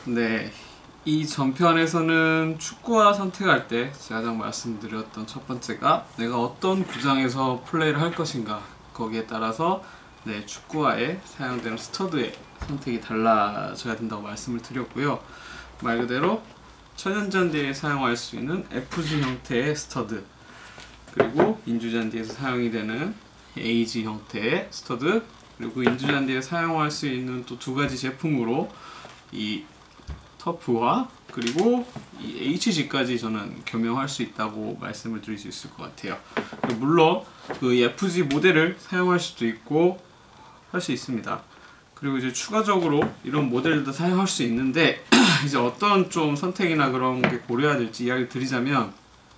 네, 이 전편에서는 축구화 선택할 때 가장 말씀드렸던 첫 번째가 내가 어떤 구장에서 플레이를 할 것인가, 거기에 따라서 네, 축구화에 사용되는 스터드의 선택이 달라져야 된다고 말씀을 드렸고요. 말 그대로 천연잔디에 사용할 수 있는 FG 형태의 스터드, 그리고 인조잔디에서 사용이 되는 AG 형태의 스터드, 그리고 인조잔디에 사용할 수 있는 또 두 가지 제품으로 이 터프화 그리고 이 HG까지 저는 겸용할 수 있다고 말씀을 드릴 수 있을 것 같아요. 물론 그 FG 모델을 사용할 수도 있고 할 수 있습니다. 그리고 이제 추가적으로 이런 모델도 사용할 수 있는데 이제 어떤 좀 선택이나 그런 게 고려해야 될지 이야기를 드리자면,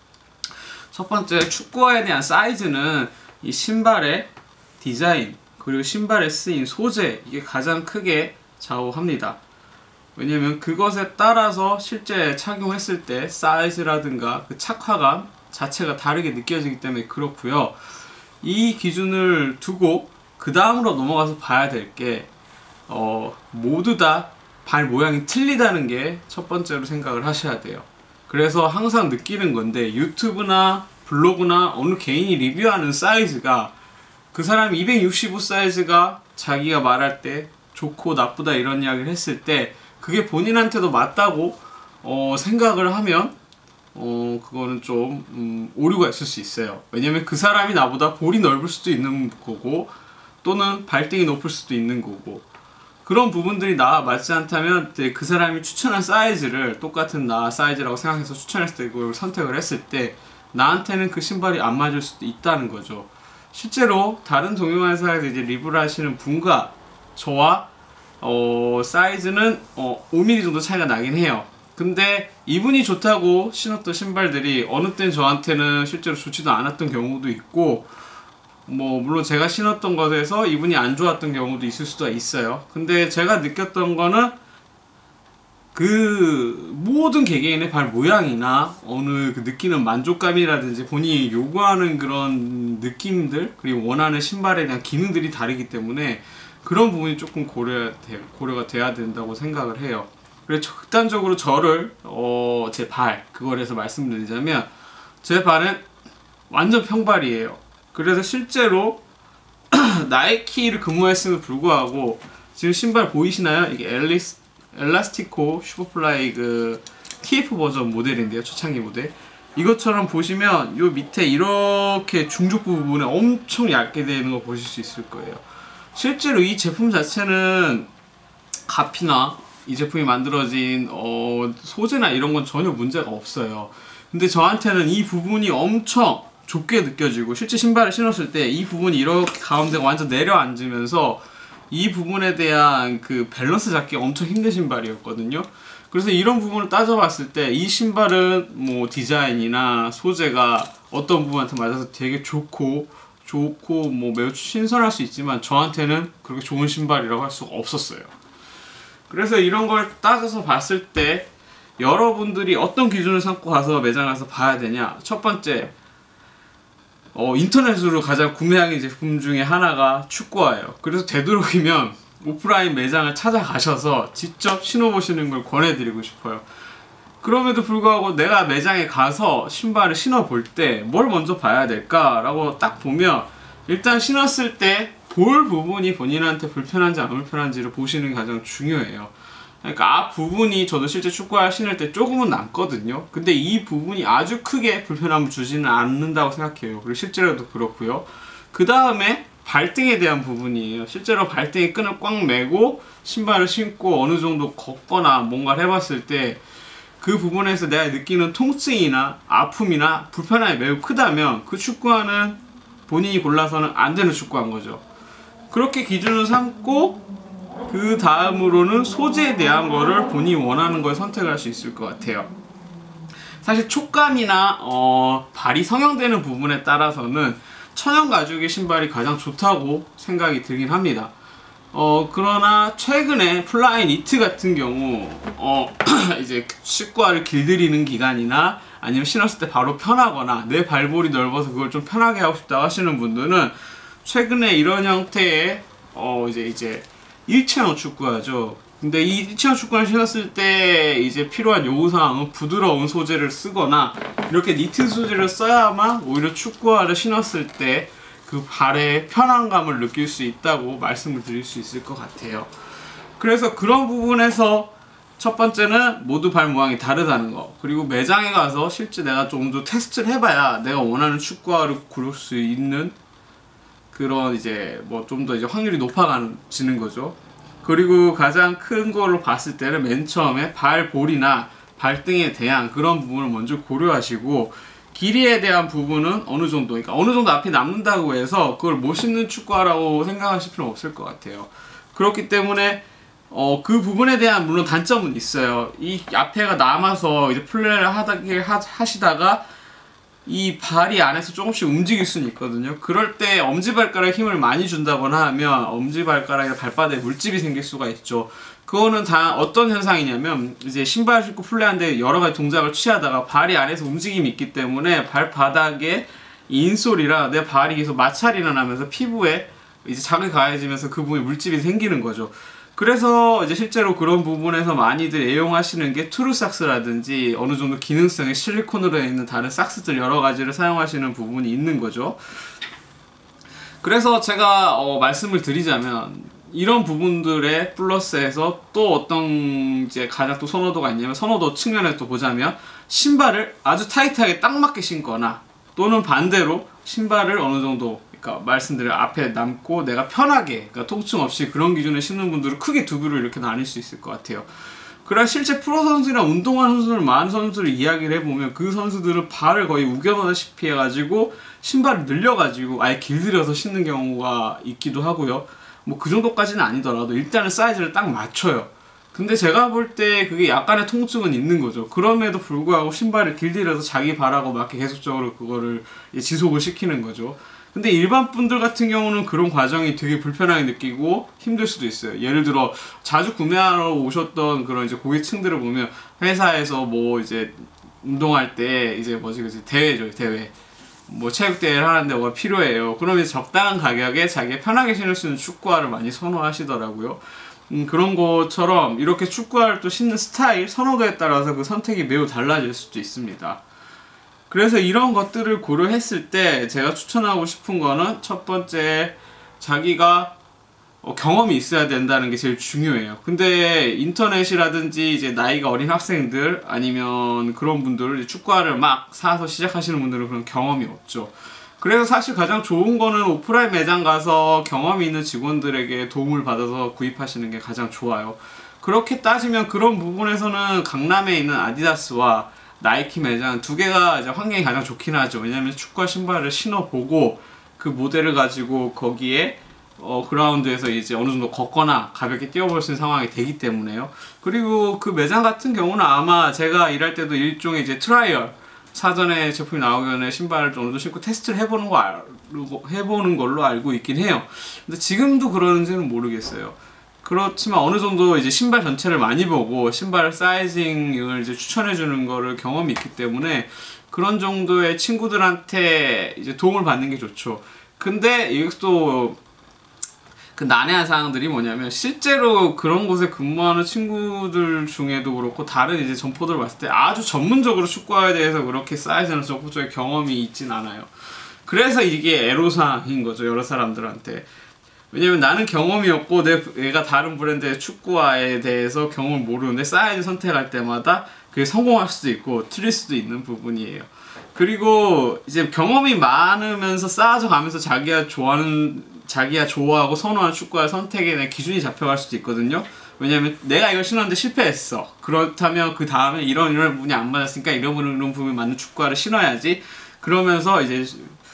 첫 번째 축구화에 대한 사이즈는 이 신발의 디자인 그리고 신발에 쓰인 소재, 이게 가장 크게 좌우합니다. 왜냐면 그것에 따라서 실제 착용했을 때 사이즈라든가 그 착화감 자체가 다르게 느껴지기 때문에 그렇고요. 이 기준을 두고 그 다음으로 넘어가서 봐야 될 게 모두 다 발 모양이 틀리다는 게 첫 번째로 생각을 하셔야 돼요. 그래서 항상 느끼는 건데, 유튜브나 블로그나 어느 개인이 리뷰하는 사이즈가 그 사람이 265 사이즈가 자기가 말할 때 좋고 나쁘다 이런 이야기를 했을 때 그게 본인한테도 맞다고 생각을 하면 그거는 좀 오류가 있을 수 있어요. 왜냐면 그 사람이 나보다 볼이 넓을 수도 있는 거고, 또는 발등이 높을 수도 있는 거고, 그런 부분들이 나와 맞지 않다면 그 사람이 추천한 사이즈를 똑같은 나 사이즈라고 생각해서 추천했을 때 그걸 선택을 했을 때 나한테는 그 신발이 안 맞을 수도 있다는 거죠. 실제로 다른 동용한 회사에서 이제 리뷰를 하시는 분과 저와 사이즈는 5mm 정도 차이가 나긴 해요. 근데 이분이 좋다고 신었던 신발들이 어느 땐 저한테는 실제로 좋지도 않았던 경우도 있고, 물론 제가 신었던 것에서 이분이 안 좋았던 경우도 있을 수도 있어요. 근데 제가 느꼈던 거는 그 모든 개개인의 발 모양이나 어느 그 느끼는 만족감이라든지 본인이 요구하는 그런 느낌들, 그리고 원하는 신발에 대한 기능들이 다르기 때문에 그런 부분이 조금 고려가 돼야 된다고 생각을 해요. 그래서 극단적으로 저를 제 발 그거에서 말씀드리자면, 제 발은 완전 평발이에요. 그래서 실제로 나이키를 근무했음에도 불구하고 지금 신발 보이시나요? 이게 엘라스티코 슈퍼플라이 그 TF 버전 모델인데요, 초창기 모델. 이것처럼 보시면 요 밑에 이렇게 중족부 부분에 엄청 얇게 되는 거 보실 수 있을 거예요. 실제로 이 제품 자체는 값이나 이 제품이 만들어진 소재나 이런 건 전혀 문제가 없어요. 근데 저한테는 이 부분이 엄청 좁게 느껴지고, 실제 신발을 신었을 때 이 부분이 이렇게 가운데가 완전 내려앉으면서 이 부분에 대한 그 밸런스 잡기 엄청 힘든 신발이었거든요. 그래서 이런 부분을 따져봤을 때 이 신발은 디자인이나 소재가 어떤 부분한테 맞아서 되게 좋고 매우 신선할 수 있지만 저한테는 그렇게 좋은 신발이라고 할 수가 없었어요. 그래서 이런 걸 따져서 봤을 때 여러분들이 어떤 기준을 삼고 가서 매장 가서 봐야 되냐. 첫 번째, 인터넷으로 가장 구매하기 제품 중에 하나가 축구화예요. 그래서 되도록이면 오프라인 매장을 찾아가셔서 직접 신어보시는 걸 권해드리고 싶어요. 그럼에도 불구하고 내가 매장에 가서 신발을 신어볼 때 뭘 먼저 봐야 될까라고 딱 보면, 일단 신었을 때 볼 부분이 본인한테 불편한지 안 불편한지를 보시는 게 가장 중요해요. 그러니까 앞 부분이 저도 실제 축구화 신을 때 조금은 남거든요. 근데 이 부분이 아주 크게 불편함을 주지는 않는다고 생각해요. 그리고 실제로도 그렇고요. 그 다음에 발등에 대한 부분이에요. 실제로 발등에 끈을 꽉 매고 신발을 신고 어느 정도 걷거나 뭔가를 해봤을 때 그 부분에서 내가 느끼는 통증이나 아픔이나 불편함이 매우 크다면 그 축구화는 본인이 골라서는 안 되는 축구화인 거죠. 그렇게 기준을 삼고 그 다음으로는 소재에 대한 거를 본인이 원하는 걸 선택할 수 있을 것 같아요. 사실 촉감이나 발이 성형되는 부분에 따라서는 천연 가죽의 신발이 가장 좋다고 생각이 들긴 합니다. 그러나 최근에 플라이 니트 같은 경우 이제 축구화를 길들이는 기간이나 아니면 신었을 때 바로 편하거나 내 발볼이 넓어서 그걸 좀 편하게 하고 싶다고 하시는 분들은 최근에 이런 형태의 이제 일체형 축구화죠. 근데 이 일체형 축구화를 신었을 때 이제 필요한 요구사항은 부드러운 소재를 쓰거나 이렇게 니트 소재를 써야만 오히려 축구화를 신었을 때 그 발의 편안감을 느낄 수 있다고 말씀을 드릴 수 있을 것 같아요. 그래서 그런 부분에서 첫 번째는 모두 발 모양이 다르다는 거, 그리고 매장에 가서 실제 내가 좀 더 테스트를 해봐야 내가 원하는 축구화를 고를 수 있는 그런 이제 뭐 좀 더 이제 확률이 높아지는 거죠. 그리고 가장 큰 걸로 봤을 때는 맨 처음에 발볼이나 발등에 대한 그런 부분을 먼저 고려하시고, 길이에 대한 부분은 어느 정도, 그러니까 어느 정도 앞이 남는다고 해서 그걸 못 신는 축구화라고 생각하실 필요는 없을 것 같아요. 그렇기 때문에 그 부분에 대한 물론 단점은 있어요. 이 앞에가 남아서 이제 플레이를 하시다가 이 발이 안에서 조금씩 움직일 수는 있거든요. 그럴 때 엄지발가락에 힘을 많이 준다거나 하면 엄지발가락에 발바닥에 물집이 생길 수가 있죠. 그거는 다 어떤 현상이냐면, 이제 신발 신고 플레이하는데 여러 가지 동작을 취하다가 발이 안에서 움직임이 있기 때문에 발바닥에 인솔이랑 내 발이 계속 마찰이 나면서 피부에 이제 자극이 가해지면서 그 부분에 물집이 생기는 거죠. 그래서 이제 실제로 그런 부분에서 많이들 애용하시는 게 트루삭스라든지 어느 정도 기능성의 실리콘으로 되어 있는 다른 삭스들 여러 가지를 사용하시는 부분이 있는 거죠. 그래서 제가 말씀을 드리자면, 이런 부분들의 플러스에서 또 어떤 이제 가장 또 선호도가 있냐면, 선호도 측면에서 또 보자면 신발을 아주 타이트하게 딱 맞게 신거나, 또는 반대로 신발을 어느 정도, 그러니까 말씀드린 앞에 남고 내가 편하게, 그러니까 통증 없이 그런 기준을 신는 분들은 크게 두 부로 이렇게 나뉠 수 있을 것 같아요. 그래 실제 프로 선수나 운동하는 선수들, 많은 선수들 이야기를 해보면 그 선수들은 발을 거의 우겨넣다시피 해가지고 신발을 늘려가지고 아예 길들여서 신는 경우가 있기도 하고요. 뭐 그 정도까지는 아니더라도 일단은 사이즈를 딱 맞춰요. 근데 제가 볼 때 그게 약간의 통증은 있는 거죠. 그럼에도 불구하고 신발을 길들여서 자기 발하고 맞게 계속적으로 그거를 지속을 시키는 거죠. 근데 일반 분들 같은 경우는 그런 과정이 되게 불편하게 느끼고 힘들 수도 있어요. 예를 들어 자주 구매하러 오셨던 그런 이제 고객층들을 보면, 회사에서 뭐 이제 운동할 때 이제 뭐지, 그치, 대회죠, 대회. 뭐 체육대회를 하는데 뭐가 필요해요. 그러면 적당한 가격에 자기가 편하게 신을 수 있는 축구화를 많이 선호하시더라고요. 그런 것처럼 이렇게 축구화를 또 신는 스타일, 선호도에 따라서 그 선택이 매우 달라질 수도 있습니다. 그래서 이런 것들을 고려했을 때 제가 추천하고 싶은 거는, 첫 번째, 자기가 경험이 있어야 된다는 게 제일 중요해요. 근데 인터넷이라든지 이제 나이가 어린 학생들 아니면 그런 분들, 축구화를 막 사서 시작하시는 분들은 그런 경험이 없죠. 그래서 사실 가장 좋은 거는 오프라인 매장 가서 경험이 있는 직원들에게 도움을 받아서 구입하시는 게 가장 좋아요. 그렇게 따지면 그런 부분에서는 강남에 있는 아디다스와 나이키 매장 두 개가 이제 환경이 가장 좋긴 하죠. 왜냐면 축구화 신발을 신어보고 그 모델을 가지고 거기에 그라운드에서 이제 어느 정도 걷거나 가볍게 뛰어볼 수 있는 상황이 되기 때문에요. 그리고 그 매장 같은 경우는 아마 제가 일할 때도 일종의 이제 트라이얼, 사전에 제품이 나오기 전에 신발을 어느 정도 신고 테스트를 해보는 걸로 알고 있긴 해요. 근데 지금도 그러는지는 모르겠어요. 그렇지만 어느 정도 이제 신발 전체를 많이 보고 신발 사이징을 이제 추천해주는 거를 경험이 있기 때문에 그런 정도의 친구들한테 이제 도움을 받는 게 좋죠. 근데 여기서 그 난해한 사항들이 뭐냐면, 실제로 그런 곳에 근무하는 친구들 중에도 그렇고 다른 이제 점포들을 봤을 때 아주 전문적으로 축구화에 대해서 그렇게 사이즈나 점포 쪽에 경험이 있진 않아요. 그래서 이게 애로사항인 거죠, 여러 사람들한테. 왜냐면 나는 경험이 없고 내가 다른 브랜드의 축구화에 대해서 경험을 모르는데 사이즈 선택할 때마다 그게 성공할 수도 있고 틀릴 수도 있는 부분이에요. 그리고 이제 경험이 많으면서 쌓아져 가면서 자기가 좋아하고 선호하는 축구화 선택에 대한 기준이 잡혀갈 수도 있거든요. 왜냐면 내가 이걸 신었는데 실패했어. 그렇다면 그 다음에 이런 부분이 안 맞았으니까 이런 부분이 맞는 축구화를 신어야지. 그러면서 이제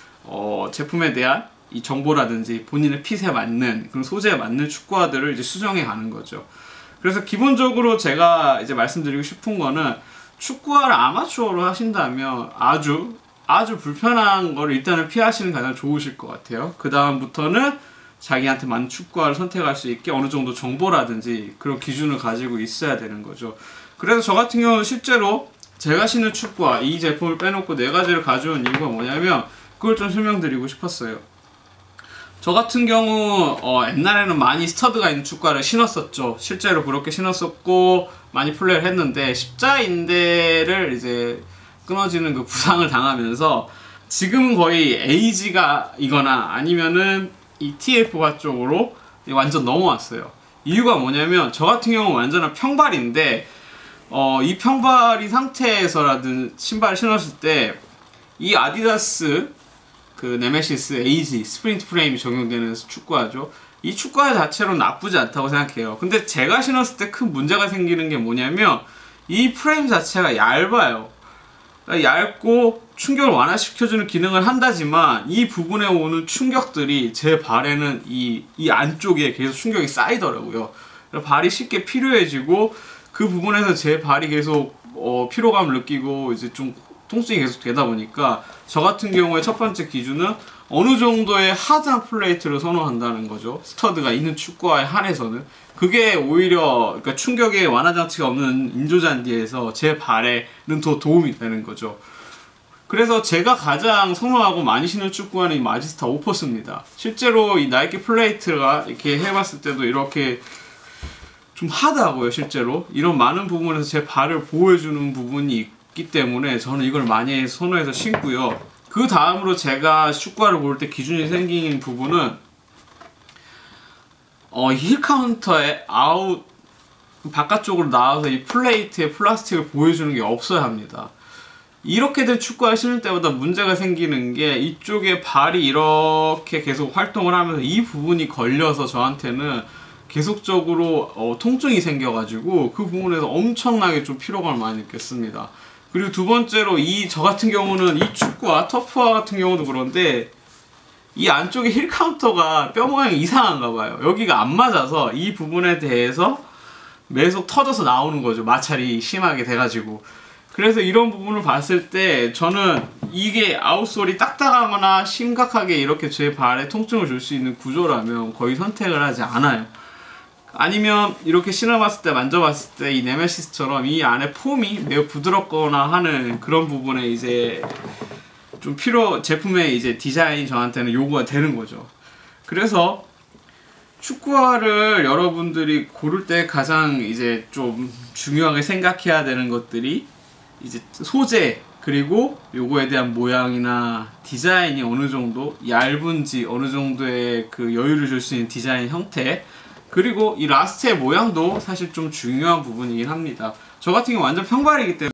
제품에 대한 이 정보라든지 본인의 핏에 맞는 그런 소재에 맞는 축구화들을 이제 수정해 가는 거죠. 그래서 기본적으로 제가 이제 말씀드리고 싶은 거는, 축구화를 아마추어로 하신다면 아주 불편한 거를 일단은 피하시는 게 가장 좋으실 것 같아요. 그 다음부터는 자기한테 맞는 축구화를 선택할 수 있게 어느 정도 정보라든지 그런 기준을 가지고 있어야 되는 거죠. 그래서 저 같은 경우는 실제로 제가 신는 축구화, 이 제품을 빼놓고 4가지를 가져온 이유가 뭐냐면 그걸 좀 설명드리고 싶었어요. 저 같은 경우 옛날에는 많이 스터드가 있는 축구화를 신었었죠. 실제로 그렇게 신었었고 많이 플레이를 했는데 십자인대를 이제 끊어지는 그 부상을 당하면서 지금은 거의 에이지가 이거나 아니면은 이 TF가 쪽으로 완전 넘어왔어요. 이유가 뭐냐면 저 같은 경우는 완전한 평발인데 이 평발인 상태에서라든 신발을 신었을 때 이 아디다스 그 네메시스 에이지 스프린트 프레임이 적용되는 축구화죠. 이 축구화 자체로는 나쁘지 않다고 생각해요. 근데 제가 신었을 때 큰 문제가 생기는 게 뭐냐면 이 프레임 자체가 얇아요. 그러니까 얇고 충격을 완화시켜주는 기능을 한다지만 이 부분에 오는 충격들이 제 발에는 이 안쪽에 계속 충격이 쌓이더라고요. 발이 쉽게 피로해지고 그 부분에서 제 발이 계속 피로감을 느끼고 이제 좀 통증이 계속 되다 보니까 저 같은 경우에 첫 번째 기준은 어느 정도의 하드한 플레이트를 선호한다는 거죠. 스터드가 있는 축구화에 한해서는. 그게 오히려 그러니까 충격의 완화 장치가 없는 인조잔디에서 제 발에는 더 도움이 되는 거죠. 그래서 제가 가장 선호하고 많이 신는 축구화는 이 마지스타 오퍼스입니다. 실제로 이 나이키 플레이트가 이렇게 해봤을 때도 이렇게 좀 하드하고요. 실제로 이런 많은 부분에서 제 발을 보호해주는 부분이 있기 때문에 저는 이걸 많이 선호해서 신고요. 그 다음으로 제가 축구화를 볼 때 기준이 생긴 부분은 힐 카운터의 아웃 바깥쪽으로 나와서 이 플레이트에 플라스틱을 보여주는 게 없어야 합니다. 이렇게 된 축구화를 신을 때보다 문제가 생기는 게 이쪽에 발이 이렇게 계속 활동을 하면서 이 부분이 걸려서 저한테는 계속적으로 통증이 생겨가지고 그 부분에서 엄청나게 좀 피로감을 많이 느꼈습니다. 그리고 두 번째로 저 같은 경우는 이 축구화 터프화 같은 경우도 그런데 이 안쪽에 힐 카운터가 뼈 모양이 이상한가 봐요. 여기가 안 맞아서 이 부분에 대해서 계속 터져서 나오는 거죠. 마찰이 심하게 돼가지고. 그래서 이런 부분을 봤을 때 저는 이게 아웃솔이 딱딱하거나 심각하게 이렇게 제 발에 통증을 줄 수 있는 구조라면 거의 선택을 하지 않아요. 아니면 이렇게 신어봤을 때 만져봤을 때 이 네메시스처럼 이 안에 폼이 매우 부드럽거나 하는 그런 부분에 이제 좀 제품의 이제 디자인이 저한테는 요구가 되는 거죠. 그래서 축구화를 여러분들이 고를 때 가장 이제 좀 중요하게 생각해야 되는 것들이 이제 소재, 그리고 요거에 대한 모양이나 디자인이 어느 정도 얇은지, 어느 정도의 그 여유를 줄 수 있는 디자인 형태, 그리고 이 라스트의 모양도 사실 좀 중요한 부분이긴 합니다. 저 같은 경우 완전 평발이기 때문에